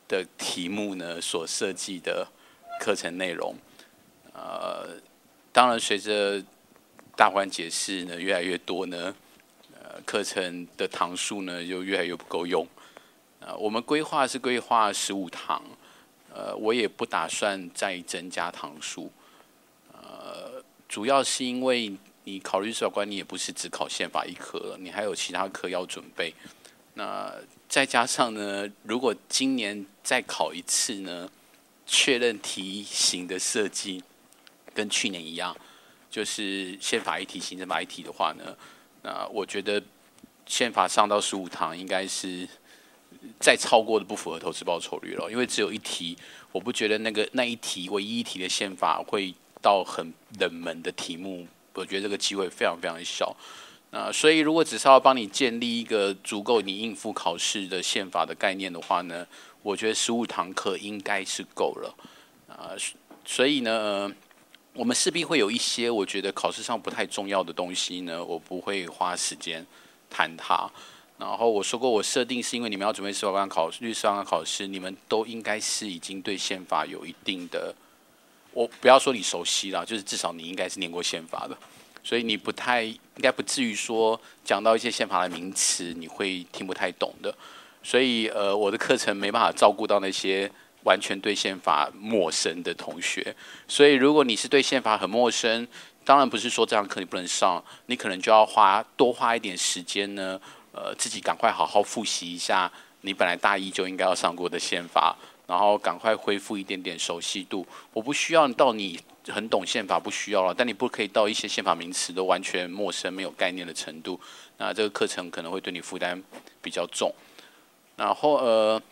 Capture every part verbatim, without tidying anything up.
的题目呢所设计的课程内容。呃，当然随着大环解释呢越来越多呢，呃，课程的堂数呢就越来越不够用。呃，我们规划是规划十五堂，呃，我也不打算再增加堂数。呃，主要是因为你考律师法官，你也不是只考宪法一科了，你还有其他科要准备。那再加上呢，如果今年再考一次呢，确认题型的设计跟去年一样，就是宪法一题、行政法一题的话呢，那我觉得宪法上到十五堂应该是再超过的不符合投资报酬率了，因为只有一题，我不觉得那个那一题唯一一题的宪法会到很冷门的题目，我觉得这个机会非常非常小。那所以如果只是要帮你建立一个足够你应付考试的宪法的概念的话呢，我觉得十五堂课应该是够了。啊，所以呢，我们势必会有一些我觉得考试上不太重要的东西呢，我不会花时间谈它。然后我说过，我设定是因为你们要准备司法官考律师法官考试，你们都应该是已经对宪法有一定的，我不要说你熟悉啦，就是至少你应该是念过宪法的，所以你不太应该不至于说讲到一些宪法的名词你会听不太懂的。所以呃，我的课程没办法照顾到那些完全对宪法陌生的同学。所以如果你是对宪法很陌生，当然不是说这堂课你不能上，你可能就要花多花一点时间呢。呃，自己赶快好好复习一下你本来大一就应该要上过的宪法，然后赶快恢复一点点熟悉度。我不需要到你很懂宪法，不需要了，但你不可以到一些宪法名词都完全陌生、没有概念的程度。那这个课程可能会对你负担比较重。然后呃，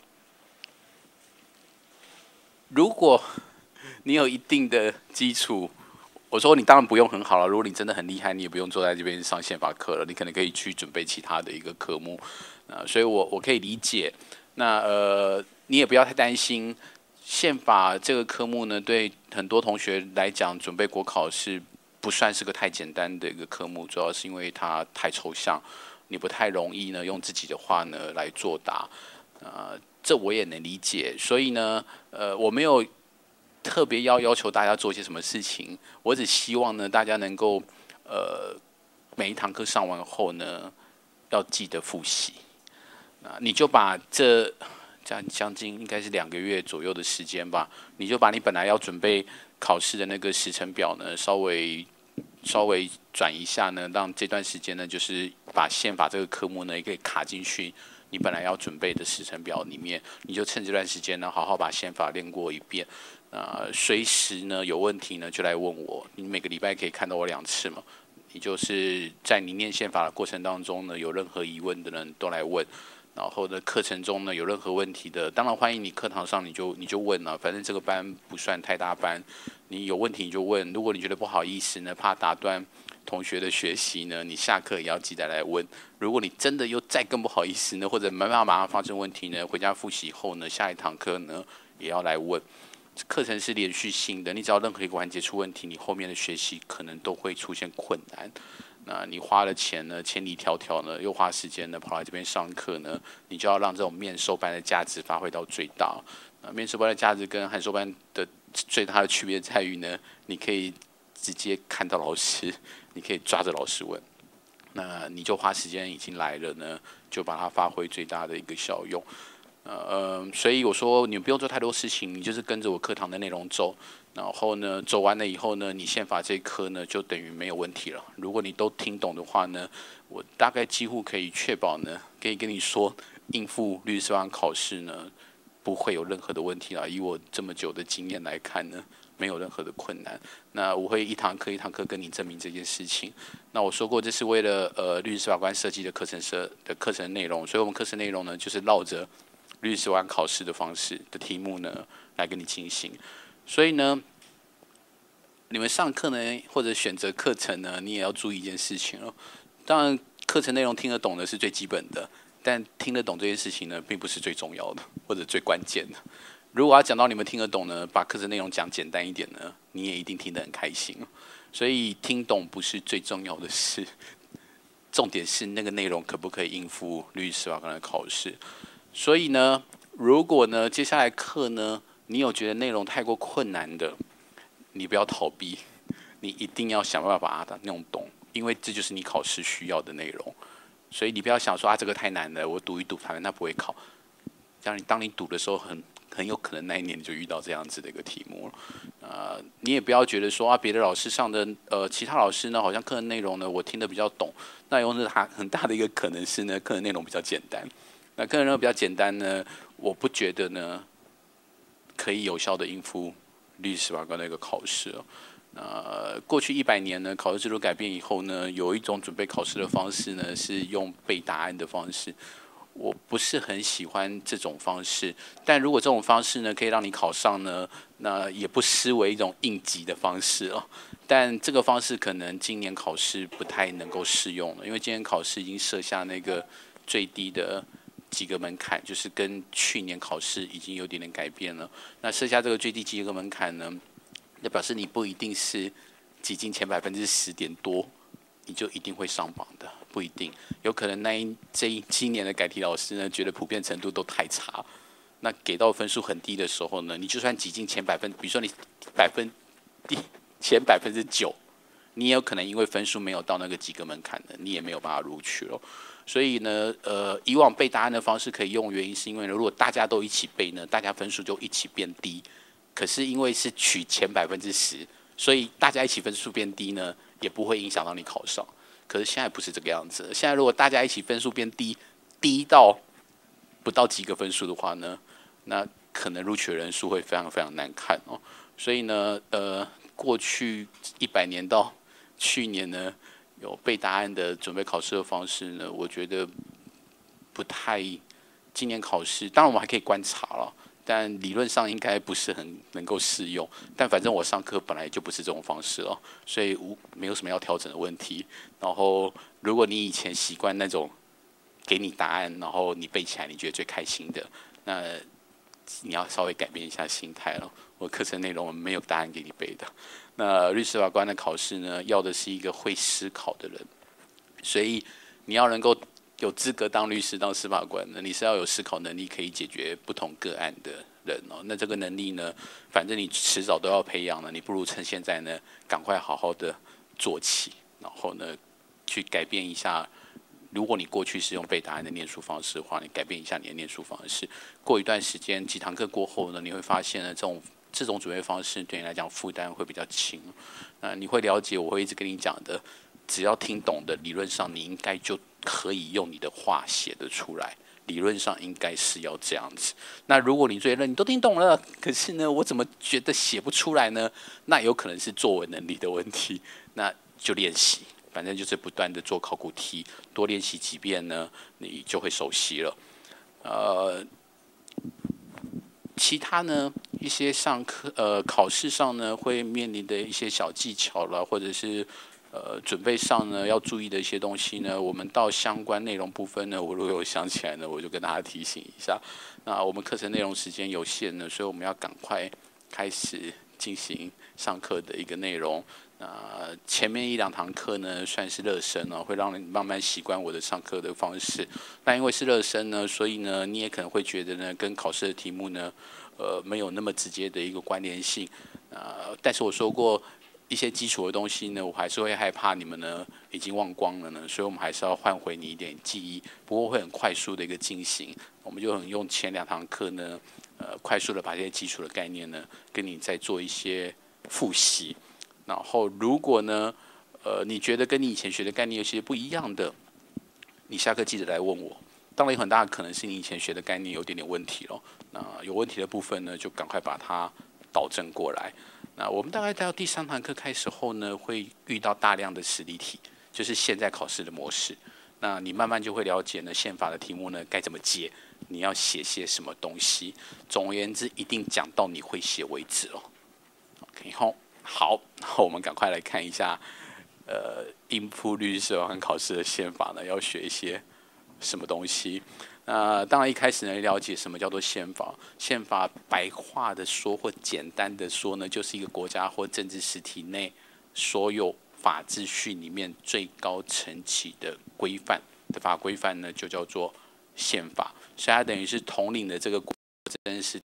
如果你有一定的基础，我说你当然不用很好了。如果你真的很厉害，你也不用坐在这边上宪法课了，你可能可以去准备其他的一个科目。呃，所以我我可以理解。那呃，你也不要太担心，宪法这个科目呢，对很多同学来讲，准备国考是不算是个太简单的一个科目，主要是因为它太抽象，你不太容易呢用自己的话呢来作答。呃，这我也能理解。所以呢，呃，我没有特别要要求大家做些什么事情，我只希望呢，大家能够呃每一堂课上完后呢，要记得复习。啊，你就把这将将近应该是两个月左右的时间吧，你就把你本来要准备考试的那个时程表呢，稍微稍微转一下呢，让这段时间呢，就是把宪法这个科目呢，也可以卡进去你本来要准备的时程表里面，你就趁这段时间呢，好好把宪法练过一遍。呃，随时呢有问题呢就来问我，你每个礼拜可以看到我两次嘛。你就是在你念宪法的过程当中呢，有任何疑问的人都来问。然后呢，课程中呢有任何问题的，当然欢迎你课堂上你就你就问了，反正这个班不算太大班，你有问题你就问。如果你觉得不好意思呢，怕打断同学的学习呢，你下课也要记得来问。如果你真的又再更不好意思呢，或者没办法马上发生问题呢，回家复习后呢，下一堂课呢也要来问。课程是连续性的，你只要任何一个环节出问题，你后面的学习可能都会出现困难。那你花了钱呢，千里迢迢呢，又花时间呢，跑来这边上课呢，你就要让这种面授班的价值发挥到最大。那面授班的价值跟函授班的最大的区别在于呢，你可以直接看到老师，你可以抓着老师问。那你就花时间已经来了呢，就把它发挥最大的一个效用。呃，所以我说你不用做太多事情，你就是跟着我课堂的内容走，然后呢，走完了以后呢，你宪法这一科呢就等于没有问题了。如果你都听懂的话呢，我大概几乎可以确保呢，可以跟你说，应付律师法官考试呢不会有任何的问题啦。以我这么久的经验来看呢，没有任何的困难。那我会一堂课一堂课跟你证明这件事情。那我说过，这是为了呃律师法官设计的课程设的课程内容，所以我们课程内容呢就是绕着律师法官考试的方式的题目呢来跟你进行。所以呢，你们上课呢或者选择课程呢，你也要注意一件事情哦。当然，课程内容听得懂的是最基本的，但听得懂这件事情呢，并不是最重要的或者最关键的。如果要讲到你们听得懂呢，把课程内容讲简单一点呢，你也一定听得很开心。所以听懂不是最重要的事，重点是那个内容可不可以应付律师法官的考试。所以呢， 如果呢，接下来课呢，你有觉得内容太过困难的，你不要逃避，你一定要想办法把它弄懂，因为这就是你考试需要的内容。所以你不要想说啊，这个太难了，我读一读，反正他不会考。这样你当你读的时候很，很有可能那一年你就遇到这样子的一个题目了。呃，你也不要觉得说啊，别的老师上的呃，其他老师呢，好像课程内容呢，我听得比较懂。那有它很大的一个可能是呢，课程内容比较简单。那课程内容比较简单呢，我不觉得呢，可以有效的应付律师法官的一个考试哦。呃，过去一百年呢，考试制度改变以后呢，有一种准备考试的方式呢，是用背答案的方式。我不是很喜欢这种方式，但如果这种方式呢，可以让你考上呢，那也不失为一种应急的方式哦。但这个方式可能今年考试不太能够适用了，因为今年考试已经设下那个最低的几个门槛，就是跟去年考试已经有点点改变了。那设下这个最低几个门槛呢，那表示你不一定是挤进前百分之十点多，你就一定会上榜的，不一定。有可能那一这一今年的改题老师呢，觉得普遍程度都太差，那给到分数很低的时候呢，你就算挤进前百分，比如说你百分第前百分之九，你也有可能因为分数没有到那个及格门槛的，你也没有办法录取了。所以呢，呃，以往背答案的方式可以用，原因是因为如果大家都一起背呢，大家分数就一起变低。可是因为是取前百分之十，所以大家一起分数变低呢，也不会影响到你考上。可是现在不是这个样子，现在如果大家一起分数变低，低到不到及格分数的话呢，那可能录取的人数会非常非常难看哦。所以呢，呃，过去一百年到去年呢，有背答案的准备考试的方式呢，我觉得不太。今年考试，当然我们还可以观察了。但理论上应该不是很能够适用，但反正我上课本来就不是这种方式了，所以无没有什么要调整的问题。然后，如果你以前习惯那种给你答案，然后你背起来你觉得最开心的，那你要稍微改变一下心态了。我课程内容没有答案给你背的。那律师法官的考试呢，要的是一个会思考的人，所以你要能够有资格当律师、当司法官呢，你是要有思考能力，可以解决不同个案的人哦。那这个能力呢，反正你迟早都要培养了，你不如趁现在呢，赶快好好的做起，然后呢，去改变一下。如果你过去是用背答案的念书方式的话，你改变一下你的念书方式。过一段时间，几堂课过后呢，你会发现呢，这种这种准备方式对你来讲负担会比较轻。呃，你会了解我会一直跟你讲的。只要听懂的，理论上你应该就可以用你的话写得出来。理论上应该是要这样子。那如果你觉得你都听懂了，可是呢，我怎么觉得写不出来呢？那有可能是作文能力的问题。那就练习，反正就是不断的做考古题，多练习几遍呢，你就会熟悉了。呃，其他呢，一些上课呃考试上呢会面临的一些小技巧啦，或者是。呃，准备上呢要注意的一些东西呢，我们到相关内容部分呢，我如果有想起来呢，我就跟大家提醒一下。那我们课程内容时间有限呢，所以我们要赶快开始进行上课的一个内容。呃，前面一两堂课呢算是热身哦，会让你慢慢习惯我的上课的方式。那因为是热身呢，所以呢，你也可能会觉得呢，跟考试的题目呢，呃，没有那么直接的一个关联性。呃，但是我说过。一些基础的东西呢，我还是会害怕你们呢已经忘光了呢，所以我们还是要换回你一点记忆，不过会很快速的一个进行。我们就很用前两堂课呢，呃，快速的把这些基础的概念呢，跟你再做一些复习。然后如果呢，呃，你觉得跟你以前学的概念有些不一样的，你下课记得来问我。当然有很大的可能是你以前学的概念有点点问题了，那有问题的部分呢，就赶快把它导正过来。那我们大概到第三堂课开始后呢，会遇到大量的实例题，就是现在考试的模式。那你慢慢就会了解呢，宪法的题目呢该怎么解，你要写些什么东西。总而言之，一定讲到你会写为止哦。OK， 好，好，那我们赶快来看一下，呃，应付律师和考试的宪法呢，要学一些什么东西。那当然，一开始呢，了解什么叫做宪法。宪法白话的说，或简单的说呢，就是一个国家或政治实体内所有法秩序里面最高层级的规范的法规范呢，就叫做宪法。所以它等于是统领的这个。 这件事